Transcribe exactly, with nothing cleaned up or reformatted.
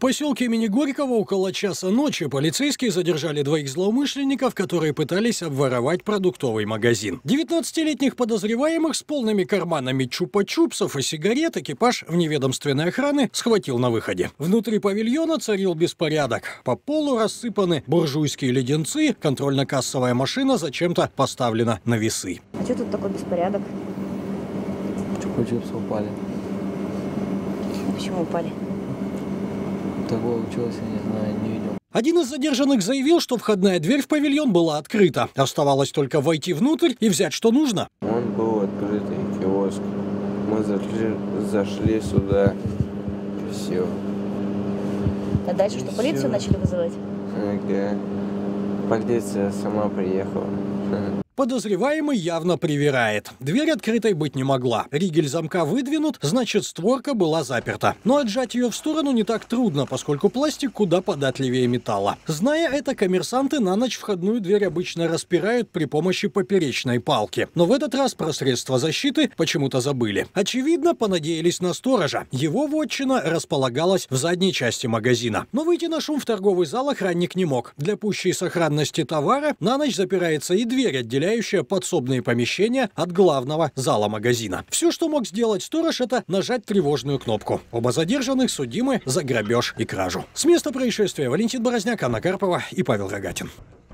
поселке имени Горького около часа ночи полицейские задержали двоих злоумышленников, которые пытались обворовать продуктовый магазин. девятнадцатилетних подозреваемых с полными карманами чупа-чупсов и сигарет экипаж вневедомственной охраны схватил на выходе. Внутри павильона царил беспорядок. По полу рассыпаны буржуйские леденцы, контрольно-кассовая машина зачем-то поставлена на весы. А что тут такой беспорядок? Чупа-чупсы упали. Почему упали? Такого училась, я не знаю, не видел. Один из задержанных заявил, что входная дверь в павильон была открыта. Оставалось только войти внутрь и взять, что нужно. Он был открытый киоск. Мы зашли, зашли сюда. Все. А дальше И что, полицию всё. начали вызывать? Ага. Полиция сама приехала. Подозреваемый явно привирает. Дверь открытой быть не могла. Ригель замка выдвинут, значит, створка была заперта. Но отжать ее в сторону не так трудно, поскольку пластик куда податливее металла. Зная это, коммерсанты на ночь входную дверь обычно распирают при помощи поперечной палки. Но в этот раз про средства защиты почему-то забыли. Очевидно, понадеялись на сторожа. Его вотчина располагалась в задней части магазина. Но выйти на шум в торговый зал охранник не мог. Для пущей сохранности товара на ночь запирается и дверь, отделяющая подсобные помещения от главного зала магазина. Все, что мог сделать сторож, это нажать тревожную кнопку. Оба задержанных судимы за грабеж и кражу. С места происшествия Валентин Борозняк, Анна Карпова и Павел Рогатин.